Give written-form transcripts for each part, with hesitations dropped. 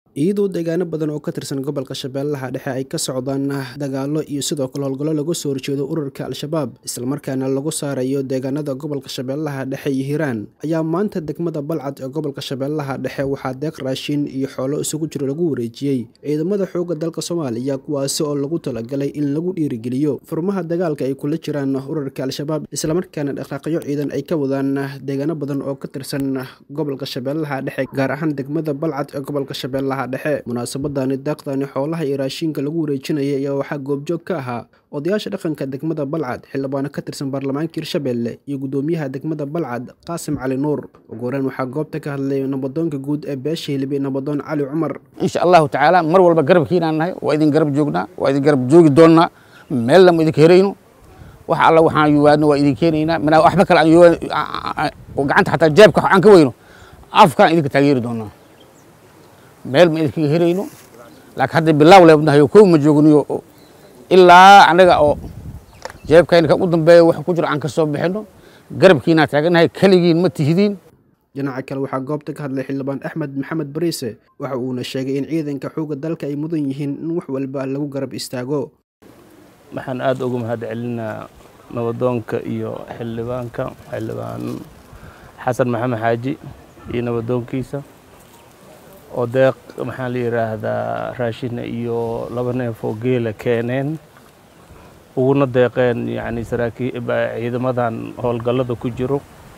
iyadoo deegaano badan oo ka tirsan gobolka Shabeellaha Dhexe ay ka socdaan dagaallo iyo sidoo kale howlgallo lagu soo horjeedo ururka Al-Shabaab islamarkaana lagu saarayo deegaanada gobolka Shabeellaha Dhexe iyo Hiiraan ayaa maanta degmada Balcad ee gobolka Shabeellaha Dhexe waxaa deeq raashin iyo xoolo isugu jiro lagu wareejiyay ciidamada xoogga dalka Soomaaliya kuwaasi oo lagu talagalay in lagu dhiirigeliyo furmaha dagaalka ay kula jiraan ururka Al-Shabaab islamarkaana dhaqaaqyo ciidan ay ka wadaan deegaano badan oo ka tirsan gobolka Shabeellaha Dhexe gaar ahaan degmada Balcad ee gobolka Shabeellaha Dhexe munaasabadani deeqdani xoolaha iyo raashinka lagu wareejinaya ayaa waxaa goobjoog ka ahaa odayaasha dhaqanka degmada Balcad xildhibaano ka tirsan baarlamaanka Hirshabelle iyo gudoomiyaha degmada Balcad Qaasim Cali Nuur ugu horeyn waxaa goobta ka hadlay nabadoonka guud ee beesha Hilib nabadoon Cali Cumar insha Allah taala mar walba garabkiina nahay waa idin garab joognaa waa idin garab joogi doonaa meel lama idin heerayno waxa alla waxaan yuwaadno waa idin keenaynaa mana waxba kale aan gacanta xataa jeebka aan ka weyno afkaan idinka taageeri doonaa meel ma idinka heerayno laakiin hadda bilaaw leebnahay oo ma joogniyo ilaa anaga oo jeebkayna ka u dambeeyo wax ku jiro aan ka soo bixino garabkiina taaganahay kaligiin ma tihidiin dhinaca kale waxaa goobta ka hadlay xildhibaan Axmed Maxamed Bariise waxa uuna sheegay in ciidanka xoogga dalka ay mudan yihiin in wax walba lagu garab istaago waxaan aad ugu mahadcelinaa nabadoonka iyo xildhibaan Xasan Maxamed Xaaji iyo nabadoonkiisa oo deeq maxaa la yiraahdaa raashin iyo laba neef oo geela keeneen uguna deeqeen yani ciidamadan howlgallada ku jiro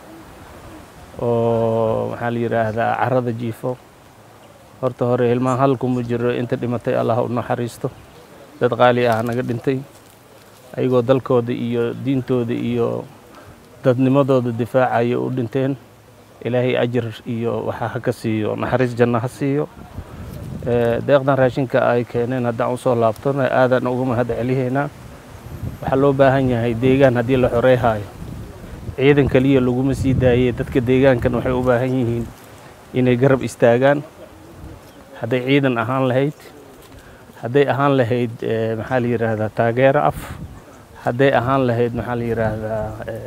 oo maxaa la yiraahdaa carrada jiifo horta hore ilmaan halku ma jiro inta dhimatay Allah u naxariisto dad qaali ah naga dhintay ayagoo dalkooda iyo diintooda iyo dadnimadooda difaacaya u dhinteen ilaahay ajir iyo waxa ka siiyo naxariis janno ha siiyo deeqdan raashinka ay keeneen haddaan u soo laabtona aadan ugu mahadcelinaynaa waxa loo baahan yahay deegaan haddii la xoreehayo ciidan kaliya laguma sii daayay dadka deegaankan waxay u baahan yihiin inay garab istaagaan hadday ciidan ahaan lahayd hadday ahaan lahayd maxaa la yiraahdaa taageero af hadday ahaan lahayd maxaa la yiraahdaa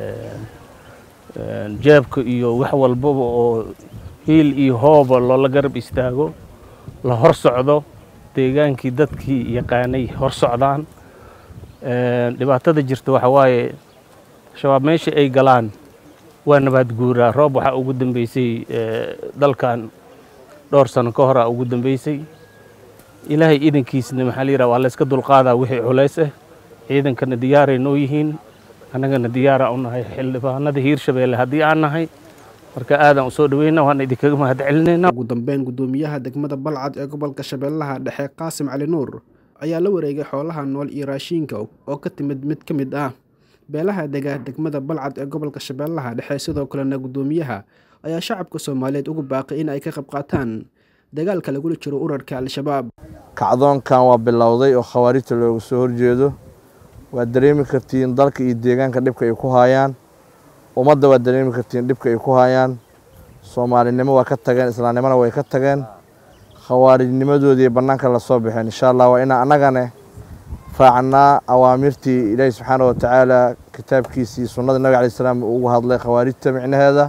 jeebka iyo wax walba oo hiil iyo hooba loola garab istaago la hor socdo deegaankii dadkii yaqaanay hor socdaan dhibaatada jirta waxa waaye shabaab meesha ay galaan waa nabaad guuraa roob waxa ugu dambeysay dalkan dhowr sano ka hor ugu dambeysay ilaahay idankiisna maxaa la yiraahdaa waa la iska dulqaadaa wixii culays ah ciidankana diyaaray noo yihiin annagana diyaara u nahay xildhibaanada Hirshabelle haddii aan nahay marka aadan u soo dhaweynaa waan idinkaga mahadcelinaynaa ugu dambeyn gudoomiyaha degmada Balcad ee gobolka Shabeellaha Dhexe Qaasim Cali Nuur ayaa la wareegay xoolaha nool iyo raashinka oo ka timid mid ka mid ah beelaha degmada Balcad ee gobolka Shabeellaha Dhexe sidoo kalena gudoomiyaha ayaa shacabka Soomaaliyeed ugu baaqay in ay ka qayb qaataan dagaalka lagu jiro ururka Al-Shabaab kacdoonkan waa bilowday oo khawaarijta looga soo horjeedo waa dareemi kartiin dalka iyo deegaanka dhibka ay ku hayaan ummadda waa dareemi kartiin dhibka ay ku hayaan Soomaalinimo waa ka tageen islaamnimada way ka tageen khawaarijnimadoodii banaanka la soo bixin insha Allah waa ina anagana faacnaa awaamirtii Ilaahay subxaanahu wa ta'ala kitaabkiisii sunnada nabiga kaleey salaam ugu hadlay khawaarijta micnaheeda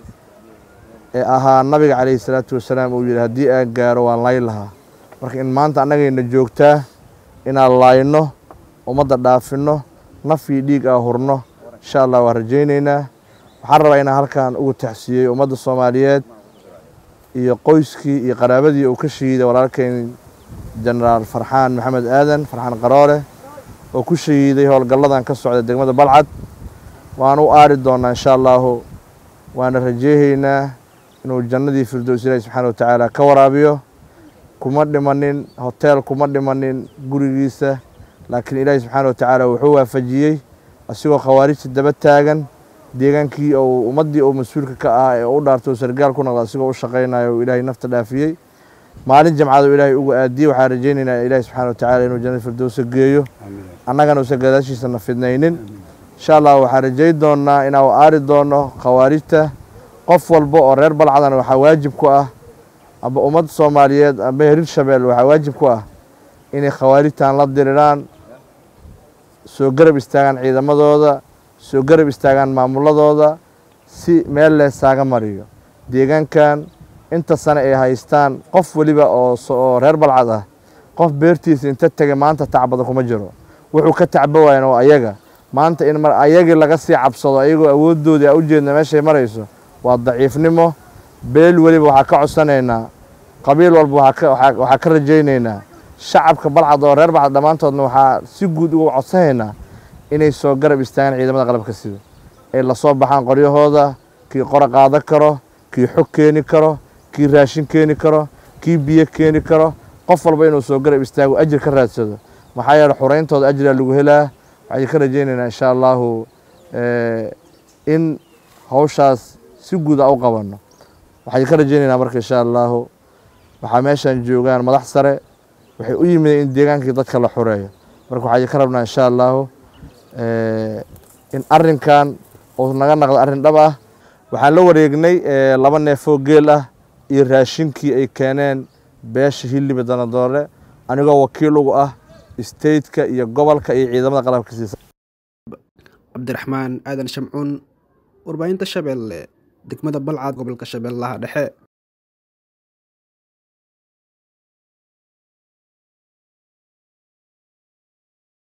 ee ahaa nabiga kaleey salaatu wasalaam uu yiri hadii aan gaaro waan laylaha marka in maanta anagayna joogtaa inaan laayno ummadda dhaafino naf iyo dhiig ah hurno insha Allah waa rajaynaynaa waxaan rabaa inaan halkan ugu taxsiiyay ummadda Soomaaliyeed iyo qoyskii iyo qaraabadii uu ka shahiiday walaalkeen Generaal Farxaan Maxamed Aadan Farxaan Qaroole oo ku shahiiday howlgalladan ka socda degmada Balcad waan u aari doonaa insha Allah waana rajaynaynaa inuu jannadii firdaws Ilaahay subxaanahu wa ta'ala ka waraabiyo kuma dhimanin hotel kuma dhimanin gurigiisa laakiin Ilaahay subxaanahu wa ta'ala wuxuu waafajiyay asigoo khawaarijta daba taagan deegaankii oo ummadii oo mas'uulka ka ah ee u dhaartay sargaal ku noqday asigoo u shaqeynayo Ilaahay nafta dhaafiyay maalin jamcada Ilaahay ugu aadiyay waxaan rajaynaynaa Ilaahay subxaanahu wa ta'ala inuu jannada firdaws geeyo annagana oo sagadaashiisa nafidnaynin insha Allah waxaan rajay doonaa inaan aari doono khawaarijta qof walba oo reer Balcadan waxa waajib ku ah aba ummad Soomaaliyeed aba Hirshabelle waxa waajib ku ah inay khawaarijtan la diriraan soo garab istaagaan ciidamadooda soo garab istaagaan maamuladooda si meel la saaga mariyo deegaankan inta sane ay haystaan qof waliba oo reer Balcad ah qof beertiisa inta tagay maanta tacbada kuma jiro wuxuu ka tacba waayeen oo ayaga maanta in mar ayagii laga sii cabsado ayagoo awoodooda u jeedna meeshay marayso waa daciifnimo beel waliba waxa ka codsanaynaa qabiil walba waxa ka rajaynaynaa shacabka Balcad oo reer Balcad dhamaantoodna waxa si guud ugu codsanaynaa inay soo garab istaagaan ciidamada qalabka sida ay la soo baxaan qoryahooda kii qora qaada karo kii xog keeni karo kii raashin keeni karo kii biyo keeni karo qof walba inuu soo garab istaago ajir ka raadsado maxaa yeelay xureyntooda ajir lagu helaa waxay ka rajaynaynaa insha Allah in hawshaas si guud u qabano waxay ka rajaynaynaa marka insha Allah waxa meeshan joogaan madax sare waxay u yimid in deegaankii dadka la xureeyo marka waxay ka rabnaa insha Allah in arrinkan oo naga naqdo arrin dhab ah waxaan la wareegnay 2 neef oo geel ah iyo raashinkii ay keeneen beesha Hilib Danadoore anigoo wakiil ugu ah state-ka iyo gobolka iyo ciidamada qalabka sida Cabdiraxmaan Aadan Shamcuun warbaahinta Shabeelle degmada Balcad gobolka Shabeellaha Dhexe.